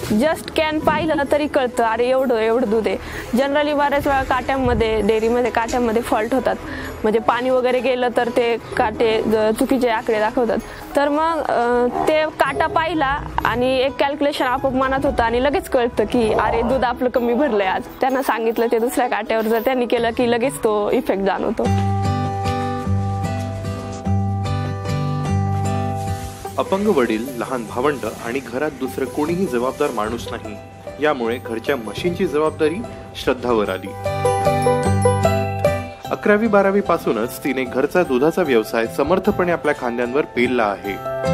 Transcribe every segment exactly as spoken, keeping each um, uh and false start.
Just can पाहिलं तरी कळतं अरे एवढं एवढं दूध आहे. जनरली बऱ्याच वेळा काट्यांमध्ये डेअरीमध्ये काट्यांमध्ये फॉल्ट होतात, म्हणजे पाणी वगैरे गेलं तर ते काटे चुकीचे आकडे दाखवतात. तर मग ते काटा पाहिला आणि एक कॅल्क्युलेशन आपोआप मनात होतं आणि लगेच कळतं की अरे दूध आपलं कमी भरलंय आज. त्यांना सांगितलं ते दुसऱ्या काट्यावर जर त्यांनी केलं की लगेच तो इफेक्ट जाणवतो. अपंग वडील, लहान भावंड आणि घरात दुसरं कोणीही जबाबदार माणूस नाही, यामुळे घरच्या मशीनची जबाबदारी श्रद्धावर आली. अकरावी बारावी पासूनच तिने घरचा दुधाचा व्यवसाय समर्थपणे आपल्या खांद्यांवर पेलला आहे.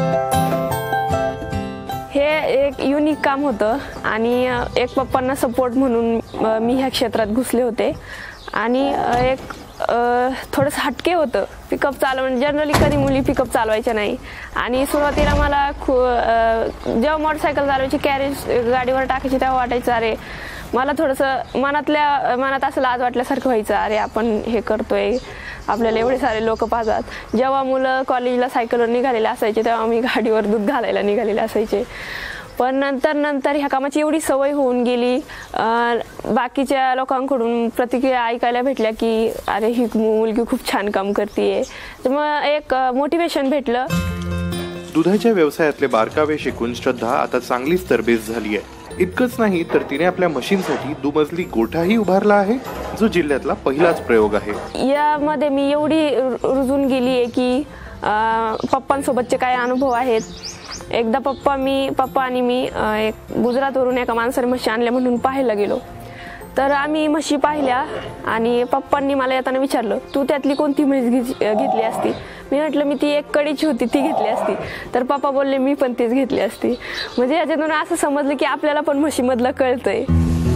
हे एक युनिक काम होतं आणि एक पप्पांना सपोर्ट म्हणून मी ह्या क्षेत्रात घुसले होते आणि एक थोडंसं हटके होतं पिकअप चालवणं. जनरली कधी मुली पिकअप चालवायच्या नाही आणि सुरुवातीला मला खू जेव्हा मोटरसायकल चालवायची कॅरेज गाडीवर टाकायची तेव्हा वाटायचं अरे मला थोडंसं मनातल्या मनात असं लाज वाटल्यासारखं व्हायचं, अरे आपण हे करतोय आपल्याला एवढे सारे लोक पाहतात. जेव्हा मुलं कॉलेजला सायकलवर निघालेले असायचे तेव्हा मी गाडीवर दूध घालायला निघालेले असायचे. पण नंतर नंतर ह्या कामाची एवढी सवय होऊन गेली, बाकीच्या लोकांकडून प्रतिक्रिया ऐकायला भेटल्या की अरे ही मुलगी खूप छान काम करते. तर मग एक मोटिवेशन भेटलं. दुधाच्या व्यवसायातले बारकावे शिकून श्रद्धा आता चांगलीच तरबेज झाली आहे. इतकंच नाही तर तिने आपल्या मशीनसाठी दुमजली गोठाही उभारला आहे, जो जिल्ह्यातला पहिलाच प्रयोग आहे. यामध्ये मी एवढी रुजून गेली आहे की पप्पांसोबतचे काय अनुभव आहेत. एकदा पप्पा मी पप्पा आणि मी एक गुजरातवरून एका माणसाने म्हशी आणल्या म्हणून पाहायला गेलो. तर आम्ही म्हशी पाहिल्या आणि पप्पांनी मला येताना विचारलं तू त्यातली कोणती म्हैस घेतली असती. मी म्हटलं मी ती एक कडीची होती ती घेतली असती. तर पप्पा बोलले मी पण तीच घेतली असती. म्हणजे याच्यातून असं समजलं की आपल्याला पण म्हशीमधलं कळतंय.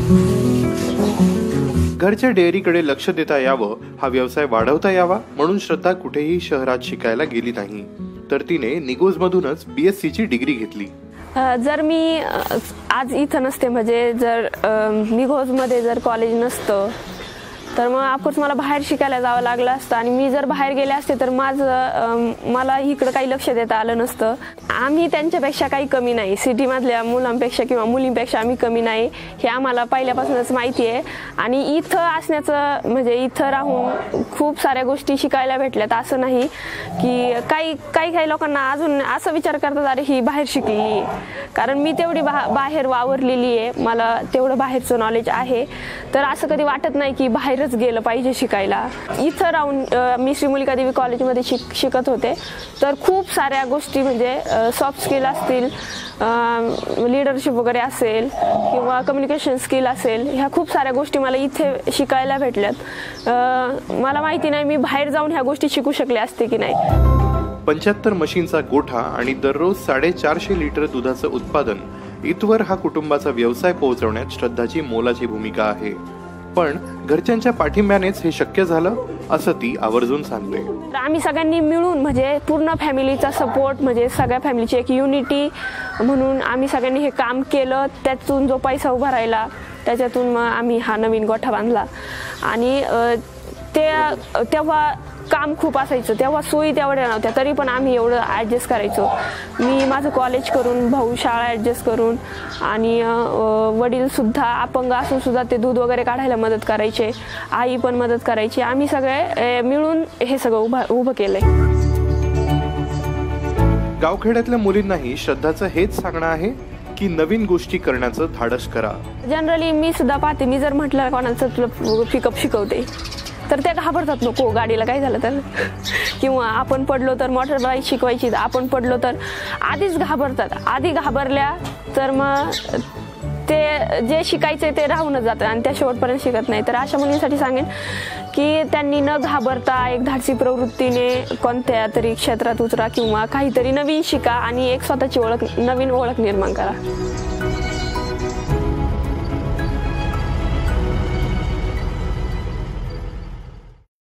घरच्या डेअरीकडे लक्ष देता यावं, हा व्यवसाय वाढवता यावा म्हणून श्रद्धा कुठेही शहरात शिकायला गेली नाही, तर तिने निगोज मधूनच बीएससी ची डिग्री घेतली. जर मी आज इथं नसते, म्हणजे जर निगोज मध्ये जर कॉलेज नसतं तर मग ऑफकोर्स मला बाहेर शिकायला जावं लागलं असतं आणि मी जर बाहेर गेले असते तर माझं मला इकडं काही लक्ष देता आलं नसतं. आम्ही त्यांच्यापेक्षा काही कमी नाही, सिटीमधल्या मुलांपेक्षा किंवा मुलींपेक्षा आम्ही कमी नाही हे आम्हाला पहिल्यापासूनच माहिती आहे. आणि इथं असण्याचं म्हणजे इथं राहून खूप साऱ्या गोष्टी शिकायला भेटल्यात. असं नाही की काही काही काही लोकांना अजून असं विचार करतात अरे ही बाहेर शिकलेली आहे, कारण मी तेवढी बा बाहेर वावरलेली आहे, मला तेवढं बाहेरचं नॉलेज आहे. तर असं कधी वाटत नाही की बाहेरच गेलं पाहिजे शिकायला. इथं राहून मी श्री मुलिका देवी कॉलेजमध्ये शिक शिकत होते. तर खूप साऱ्या गोष्टी म्हणजे सॉफ्ट स्किल असतील, लिडरशिप वगैरे असेल किंवा कम्युनिकेशन स्किल असेल, ह्या खूप साऱ्या गोष्टी मला इथे शिकायला भेटल्यात. मला माहिती नाही मी बाहेर जाऊन ह्या गोष्टी शिकू शकले असते की नाही. पंच्याहत्तर मशीनचा गोठा आणि दररोज साडेचारशे लिटर दुधाचं उत्पादन, इथवर हा कुटुंबाचा व्यवसाय पोहोचवण्यात श्रद्धाची मोलाची भूमिका आहे. पण घरच्यांच्या पाठिंब्यानेच हे शक्य झालं असं ती आवर्जून सांगते. आम्ही सगळ्यांनी मिळून म्हणजे पूर्ण फॅमिलीचा सपोर्ट, म्हणजे सगळ्या फॅमिलीची एक युनिटी म्हणून आम्ही सगळ्यांनी हे काम केलं. त्यातून जो पैसा उभा राहिला त्याच्यातून मग आम्ही हा नवीन गोठा बांधला. आणि ते तेव्हा काम खूप असायचं, तेव्हा सोयी तेवढ्या नव्हत्या, तरी पण आम्ही एवढं ॲडजस्ट करायचो. मी माझं कॉलेज करून, भाऊ शाळा ॲडजस्ट करून आणि वडीलसुद्धा अपंग असून सुद्धा ते दूध वगैरे काढायला मदत करायचे, आई पण मदत करायची. आम्ही सगळे मिळून हे सगळं उभं उभं केलंय. गावखेड्यातल्या मुलींनाही श्रद्धाचं हेच सांगणं आहे की नवीन गोष्टी करण्याचं धाडस करा. जनरली मी सुद्धा पाहते, मी जर म्हटलं कोणाचं पिकअप शिकवते तर त्या घाबरतात, नको गाडीला काय झालं तर, किंवा आपण पडलो तर मोटर बाईक शिकवायची आपण पडलो तर आधीच घाबरतात. आधी घाबरल्या तर मग ते जे शिकायचं ते राहूनच जातं आणि त्या शेवटपर्यंत शिकत नाही. तर अशा मुलींसाठी सांगेन की त्यांनी न घाबरता एक धाडसी प्रवृत्तीने कोणत्या तरी क्षेत्रात उतरा किंवा काहीतरी नवीन शिका आणि एक स्वतःची ओळख, नवीन ओळख निर्माण करा.